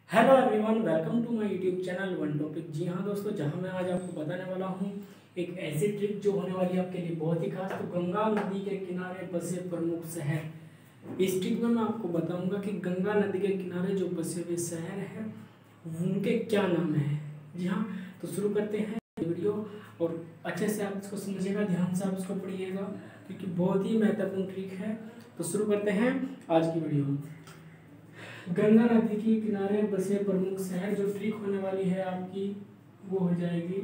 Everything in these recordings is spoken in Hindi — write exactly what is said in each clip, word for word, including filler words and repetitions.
Hello everyone, welcome to my YouTube channel one topic. जी हाँ दोस्तों, जहाँ मैं आज आपको बताने वाला हूँ एक ऐसी ट्रिप जो होने वाली है आपके लिए बहुत ही खास। तो गंगा नदी के किनारे बसे प्रमुख शहर, इस ट्रिप में मैं आपको बताऊंगा कि गंगा नदी के किनारे जो बसे हुए शहर हैं उनके क्या नाम है। जी हाँ, तो शुरू करते हैं वीडियो और अच्छे से आप इसको समझिएगा, ध्यान से आप इसको पढ़िएगा क्योंकि बहुत ही महत्वपूर्ण ट्रिक है। तो शुरू करते हैं आज की वीडियो। गंगा नदी के किनारे बसे प्रमुख शहर, जो ट्रिक होने वाली है आपकी वो हो जाएगी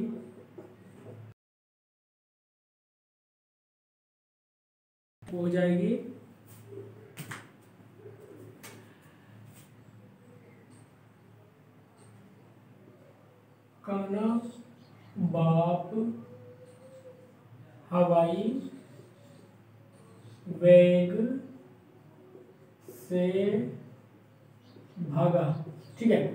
वो हो जाएगी काना, बाप, हवाई, वेग से भागा। ठीक है,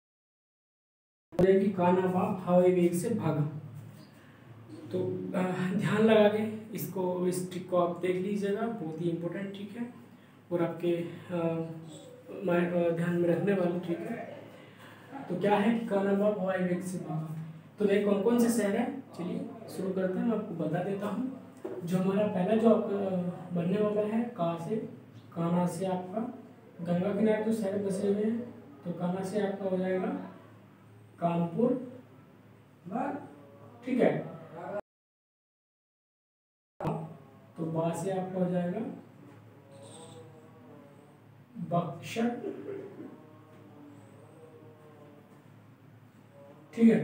कि काना बाप हवाई वेग से भागा। तो आ, ध्यान लगा के इसको इस ट्रिक को आप देख लीजिएगा, बहुत ही इम्पोर्टेंट ट्रिक है और आपके ध्यान में रखने वाली ट्रिक है। तो क्या है कि काना बाप हवाई वेग से भागा। तो वे कौन कौन से शहर है, चलिए शुरू करते हैं। मैं आपको बता देता हूँ। जो हमारा पहला जो आपका बनने वाला है का से, काना से आपका गंगा किनारे जो शहर बसे हुए हैं, तो काना से आपका हो जाएगा कानपुर। ठीक है, तो बा से आपका हो जाएगा बक्सर। ठीक है,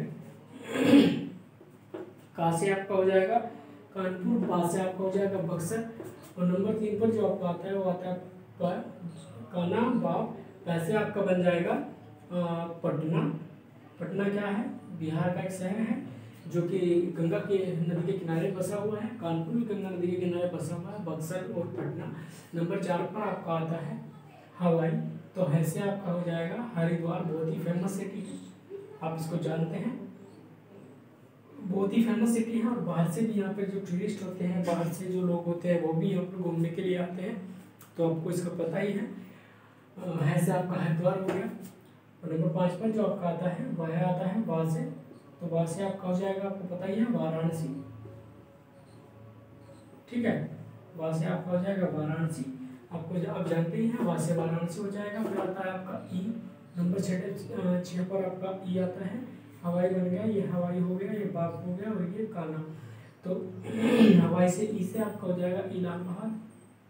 का से आपका हो जाएगा कानपुर, बा से आपका हो जाएगा बक्सर। और नंबर तीन पर जो आपका आता है वो आता है काना बाप, वैसे आपका बन जाएगा पटना। पटना क्या है, बिहार का एक शहर है जो कि गंगा के नदी के किनारे बसा हुआ है। कानपुर भी गंगा नदी के किनारे बसा हुआ है, बक्सर और पटना। नंबर चार पर आपका आता है हवाई, तो ऐसे आपका हो जाएगा हरिद्वार। बहुत ही फेमस सिटी है, आप इसको जानते हैं, बहुत ही फेमस सिटी है। और बाहर से भी यहाँ पे जो टूरिस्ट होते हैं, बाहर से जो लोग होते हैं वो भी यहाँ पर घूमने के लिए आते हैं, तो आपको इसका पता ही है। ऐसे आपका हरिद्वार हो गया। और नंबर पाँच पर जो आपका आता है वह आता है वहाँ से, तो वहाँ से आपका हो जाएगा, आपको पता ही है, वाराणसी। ठीक है, वहाँ से आपका हो जाएगा वाराणसी, आपको आप जानते ही हैं, वहाँ से वाराणसी हो जाएगा। फिर आता है आपका ई, नंबर छः छः पर आपका ई आता है, हवाई बन गया, ये हवाई हो गया, ये बाप हो गया और ये काना। तो हवाई से ई से आपका हो जाएगा इलाहाबाद।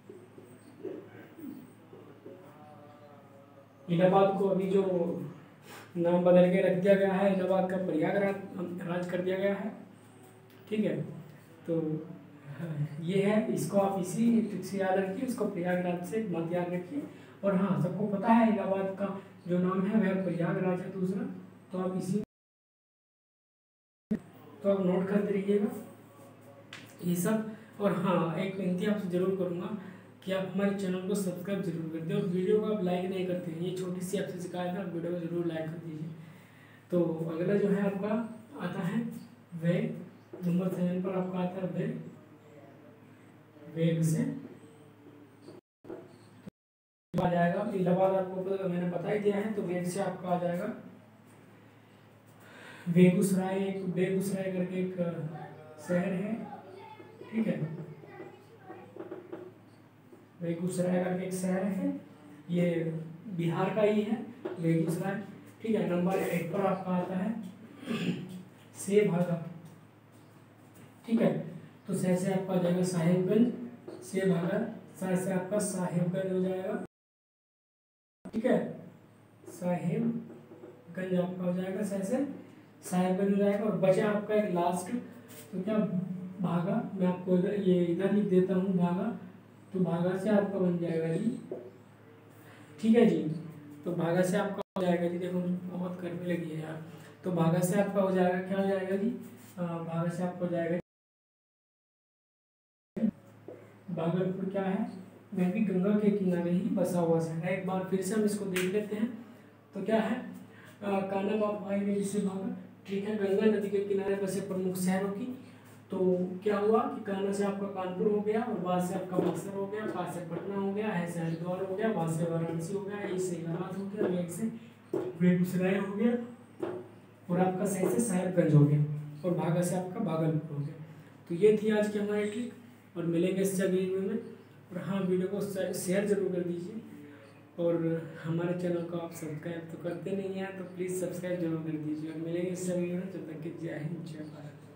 इलाहाबाद को अभी जो नाम बदल के रख दिया गया है, इलाहाबाद का प्रयागराज राज कर दिया गया है। ठीक है, तो ये है, इसको आप इसी ट्रिक से याद रखिए, इसको प्रयागराज से मत याद रखिए। और हाँ, सबको पता है इलाहाबाद का जो नाम है वह प्रयागराज है दूसरा, तो आप इसी तो आप नोट करते रहिएगा ये सब। और हाँ, एक विनती आपसे जरूर करूँगा कि आप हमारे चैनल को सब्सक्राइब जरूर कर दें, और वीडियो को आप लाइक नहीं करते हैं, ये छोटी सी आपसे शिकायत है, आप वीडियो को जरूर लाइक कर दीजिए। तो अगला जो है आपका आता है वे, नंबर सेवन पर आपका आता है वे, वेग से आ जाएगा। इलाहाबाद आपको मैंने बता ही दिया है, तो वेग से आपका आ जाएगा बेगूसराय। एक बेगूसराय करके एक शहर है, ठीक है, बेगूसराय करके एक शहर है, ये बिहार का ही है बेगूसराय। ठीक है, नंबर एक पर आपका आता है से भागा। ठीक है, तो से से आपका आ जाएगा साहिबगंज, से भागा, सा से आपका साहिबगंज हो जाएगा। ठीक है, साहिबगंज आपका हो जाएगा, से से साहिबगंज हो जाएगा। और बचा आपका एक लास्ट, तो क्या भागा, मैं आपको इधर ये इधर लिख देता हूँ भागा, तो भागा से आपका बन जाएगा जी। ठीक है जी, तो भागा से आपका हो जाएगा जी, देखो बहुत गर्मी लगी है यार, तो भागा से आपका हो जाएगा, क्या हो जाएगा जी, भागा से आपका हो जाएगा भागलपुर। क्या है, मैं भी गंगा के किनारे ही बसा हुआ शहर है। एक बार फिर से हम इसको देख लेते हैं। तो क्या है, काना बाप भाई ने जिसे भागा। ठीक है, गंगा नदी के किनारे बसे प्रमुख शहरों की। तो क्या हुआ कि काना से आपका कानपुर हो गया, और वहाँ से आपका बक्सर हो गया, वहाँ से पटना हो गया, ऐसे हरिद्वार हो गया, वहाँ से वाराणसी हो गया, इससे इलाहाबाद हो गया, वेग से बेगूसराय हो गया और आपका सही से साहेबगंज हो गया और भागा से आपका भागलपुर हो गया। तो ये थी आज की हमारी ट्रिक और मिलेंगे इस अगली वीडियो में। और हाँ, वीडियो को शेयर जरूर कर दीजिए और हमारे चैनल को आप सब्सक्राइब तो करते नहीं हैं तो प्लीज़ सब्सक्राइब जरूर कर दीजिए और मिलेंगे इस वीडियो में। जब तक कि जय हिंद जय भारत।